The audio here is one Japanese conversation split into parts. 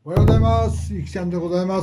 おはようございます。ゆきちゃんでございます。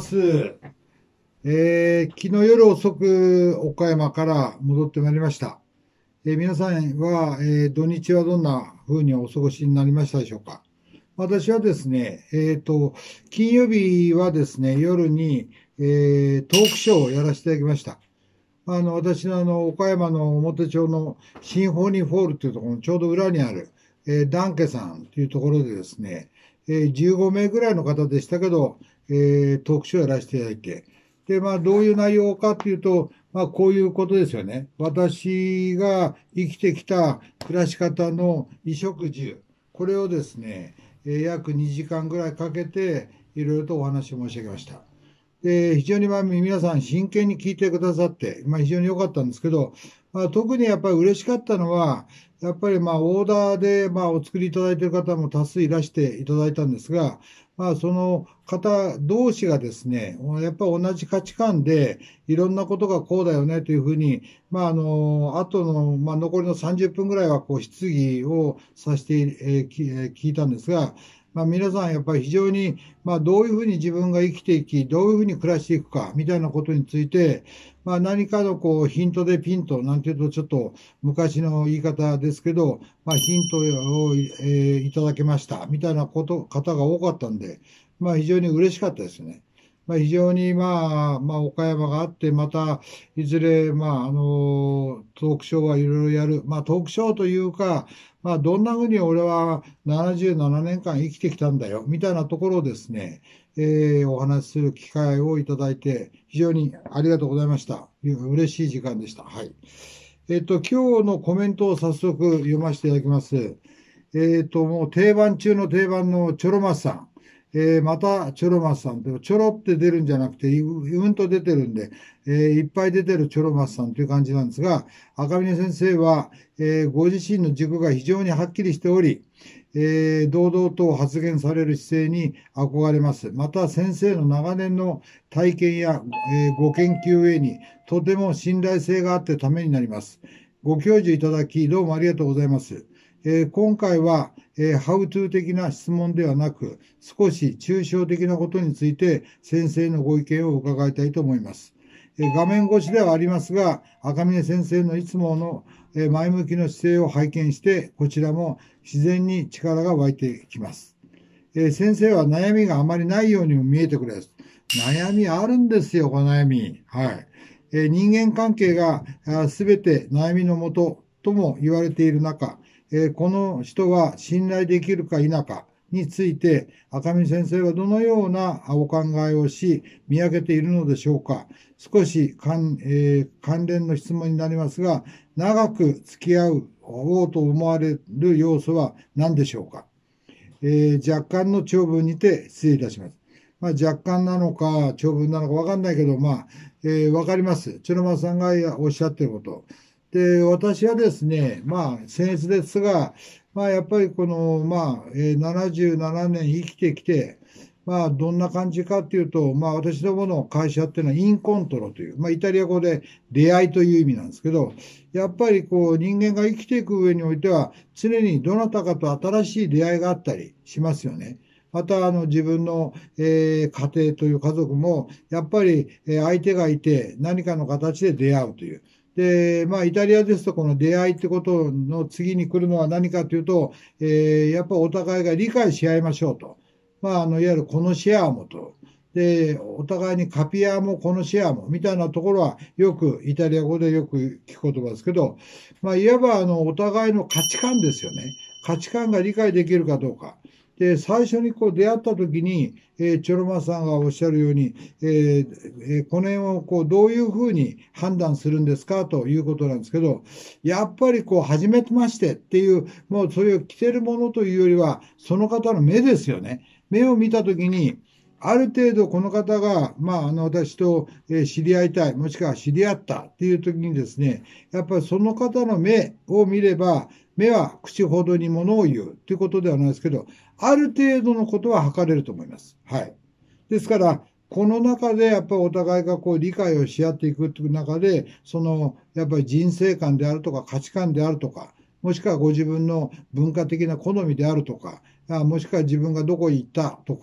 昨日夜遅く岡山から戻ってまいりました。皆さんは、土日はどんな風にお過ごしになりましたでしょうか。私はですね、金曜日はですね、夜に、トークショーをやらせていただきました。私の岡山の表町のシンフォニーホールというところのちょうど裏にある、ダンケさんというところでですね、15名ぐらいの方でしたけど、トークショーをやらせていただいて、で、まあ、どういう内容かというと、まあ、こういうことですよね。私が生きてきた暮らし方の衣食住、これをですね、約2時間ぐらいかけて、いろいろとお話を申し上げました。で、非常にまあ皆さん真剣に聞いてくださって、まあ、非常に良かったんですけど、まあ、特にやっぱり嬉しかったのは、やっぱりまあオーダーでまあお作りいただいている方も多数いらしていただいたんですが、まあ、その方同士がですね、やっぱり同じ価値観で、いろんなことがこうだよねというふうに、まあ、後の、まあ、残りの30分ぐらいはこう質疑をさせて、聞いたんですが、まあ、皆さんやっぱり非常に、まあ、どういうふうに自分が生きていき、どういうふうに暮らしていくか、みたいなことについて、まあ、何かのこうヒントでピント、なんていうとちょっと昔の言い方ですけど、まあ、ヒントを、いただけました、みたいな方が多かったんで、まあ、非常に嬉しかったですね。まあ、非常に、まあ、岡山があって、また、いずれ、トークショーはいろいろやる。まあ、トークショーというか、まあ、どんなふうに俺は77年間生きてきたんだよ、みたいなところをですね、お話しする機会をいただいて、非常にありがとうございました。嬉しい時間でした。はい。今日のコメントを早速読ませていただきます。もう定番中の定番のチョロマスさん。また、チョロマスさん。ちょろって出るんじゃなくて、うんと出てるんで、いっぱい出てるチョロマスさんという感じなんですが、赤嶺先生は、ご自身の軸が非常にはっきりしており、堂々と発言される姿勢に憧れます。また、先生の長年の体験や、ご研究へに、とても信頼性があってためになります。ご教授いただき、どうもありがとうございます。今回は、ハウトゥー的な質問ではなく、少し抽象的なことについて先生のご意見を伺いたいと思います。画面越しではありますが、赤嶺先生のいつもの前向きな姿勢を拝見して、こちらも自然に力が湧いてきます。先生は悩みがあまりないようにも見えてくれます。悩みあるんですよ、この悩み。はい。人間関係がすべて悩みのもととも言われている中、この人は信頼できるか否かについて、赤見先生はどのようなお考えをし、見分けているのでしょうか。少し関連の質問になりますが、長く付き合おうと思われる要素は何でしょうか。若干の長文にて失礼いたします。まあ、若干なのか長文なのかわかんないけど、わかります。チョロマさんがおっしゃっていること。で、私はですね、まあ、僭越ですが、まあ、やっぱりこの、77年生きてきて、まあ、どんな感じかっていうと、まあ、私どもの会社っていうのはインコントロという、まあ、イタリア語で出会いという意味なんですけど、やっぱりこう、人間が生きていく上においては、常にどなたかと新しい出会いがあったりしますよね。また、自分の、家庭という家族も、やっぱり、相手がいて、何かの形で出会うという。で、まあ、イタリアですと、この出会いってことの次に来るのは何かというと、やっぱお互いが理解し合いましょうと。まあ、いわゆるコノシアーモと。で、お互いにカピアーモ、コノシアーモみたいなところは、よく、イタリア語でよく聞く言葉ですけど、まあ、いわば、お互いの価値観ですよね。価値観が理解できるかどうか。で、最初にこう出会った時に、チョロマさんがおっしゃるように、この辺をこうどういうふうに判断するんですかということなんですけど、やっぱりこう初めましてっていう、もうそういう着てるものというよりは、その方の目ですよね。目を見た時に、ある程度この方が、私と知り合いたい、もしくは知り合ったっていう時にですね、やっぱりその方の目を見れば、目は口ほどにものを言うということではないですけど、ある程度のことは測れると思います。はい。ですから、この中でやっぱりお互いがこう理解をし合っていくという中で、やっぱり人生観であるとか価値観であるとか、もしくはご自分の文化的な好みであるとか、もしくは自分がどこに行ったとか、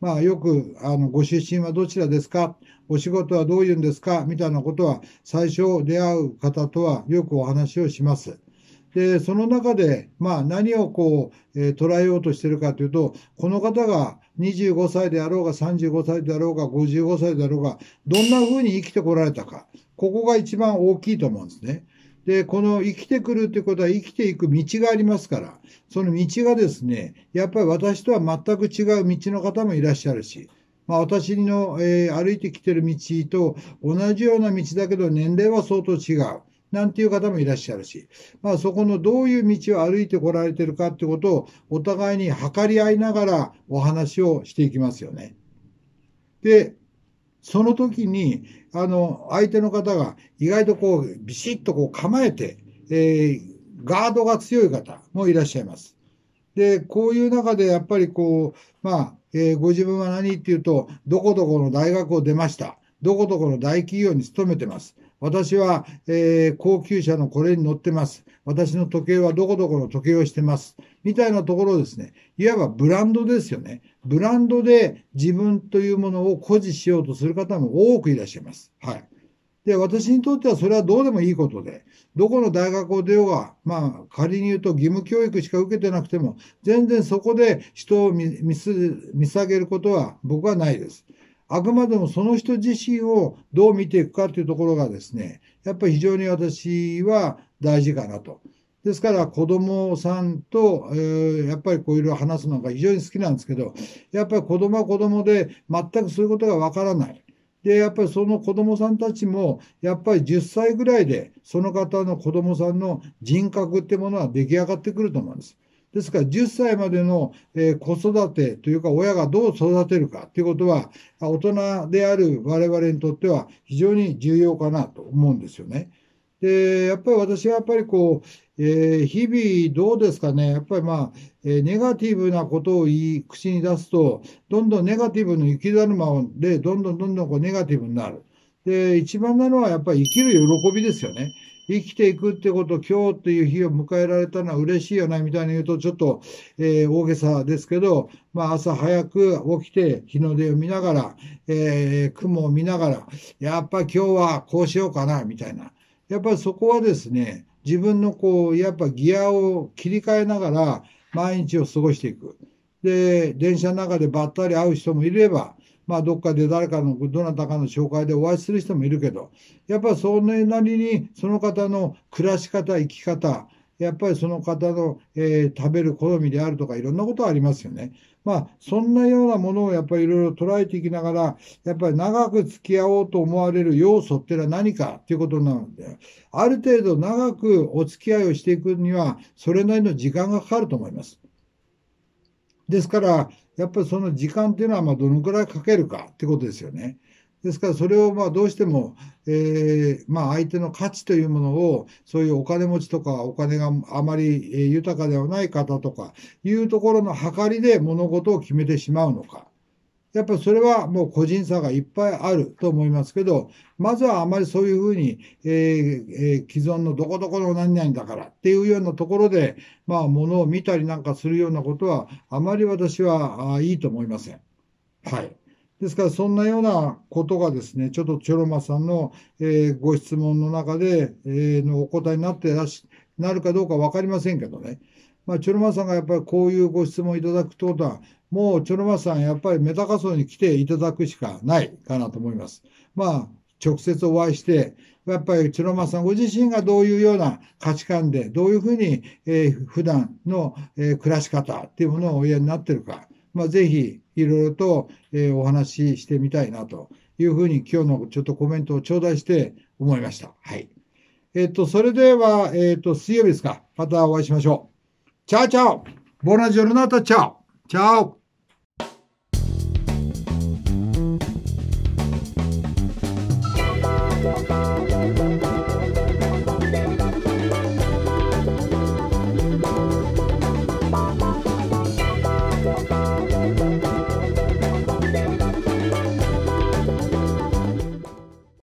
まあよく、ご出身はどちらですか、お仕事はどういうんですかみたいなことは、最初出会う方とはよくお話をします。で、その中で、まあ何を捉えようとしているかというと、この方が25歳であろうが35歳であろうが55歳であろうが、どんなふうに生きてこられたか、ここが一番大きいと思うんですね。で、この生きてくるということは生きていく道がありますから、その道がですね、やっぱり私とは全く違う道の方もいらっしゃるし、まあ、私の、歩いてきてる道と同じような道だけど年齢は相当違う。なんていう方もいらっしゃるし、まあ、そこのどういう道を歩いてこられてるかってことをお互いに測り合いながらお話をしていきますよね。で、その時に、相手の方が意外とビシッと構えて、ガードが強い方もいらっしゃいます。で、こういう中でやっぱりまあ、ご自分は何っていうと、どこどこの大学を出ました。どこどこの大企業に勤めてます。私は、高級車のこれに乗ってます。私の時計はどこどこの時計をしてます。みたいなところですね。いわばブランドですよね。ブランドで自分というものを誇示しようとする方も多くいらっしゃいます。はい。で、私にとってはそれはどうでもいいことで、どこの大学を出ようが、まあ、仮に言うと義務教育しか受けてなくても、全然そこで人を見下げることは僕はないです。あくまでもその人自身をどう見ていくかというところがですね、やっぱり非常に私は大事かなと。ですから子供さんと、やっぱりいろいろ話すのが非常に好きなんですけど、やっぱり子供は子供で全くそういうことがわからない。で、やっぱりその子供さんたちも、やっぱり10歳ぐらいで、その方の子供さんの人格ってものは出来上がってくると思うんです。ですから10歳までの子育てというか親がどう育てるかということは大人である我々にとっては非常に重要かなと思うんですよね。で、やっぱり私はやっぱり日々どうですかね、やっぱりまあ、ネガティブなことを口に出すと、どんどんネガティブの生きだるまで、どんどんネガティブになる。で、一番なのはやっぱり生きる喜びですよね。生きていくってこと、今日っていう日を迎えられたのは嬉しいよな、みたいに言うと、ちょっと、大げさですけど、まあ朝早く起きて日の出を見ながら、雲を見ながら、やっぱり今日はこうしようかな、みたいな。やっぱりそこはですね、自分のやっぱギアを切り替えながら毎日を過ごしていく。で、電車の中でばったり会う人もいれば、まあどっかで誰かの、どなたかの紹介でお会いする人もいるけど、やっぱりそれなりにその方の暮らし方、生き方、やっぱりその方の、食べる好みであるとかいろんなことありますよね。まあそんなようなものをやっぱりいろいろ捉えていきながら、やっぱり長く付き合おうと思われる要素っていうのは何かっていうことなので、ある程度長くお付き合いをしていくには、それなりの時間がかかると思います。ですから、やっぱりその時間っていうのは、まあ、どのくらいかけるかってことですよね。ですから、それをまあどうしても、まあ相手の価値というものを、そういうお金持ちとか、お金があまり豊かではない方とかいうところの計りで物事を決めてしまうのか。やっぱりそれはもう個人差がいっぱいあると思いますけど、まずはあまりそういうふうに、既存のどこどこの何々だからっていうようなところで、まあ、ものを見たりなんかするようなことは、あまり私はいいと思いません。はい。ですから、そんなようなことがですね、ちょっとチョロマさんの、ご質問の中で、のお答えになるかどうかわかりませんけどね。まあ、チョロマさんがやっぱりこういうご質問いただくということは、もうチョロマさん、やっぱりメタカソに来ていただくしかないかなと思います。まあ、直接お会いして、やっぱりチョロマさんご自身がどういうような価値観で、どういうふうに、普段の、暮らし方っていうものをおやりになっているか、まあ、ぜひいろいろと、お話ししてみたいなというふうに今日のちょっとコメントを頂戴して思いました。はい。それでは、水曜日ですか。またお会いしましょう。チャオチャオ。ボナジョルナタチャオ。チャオ。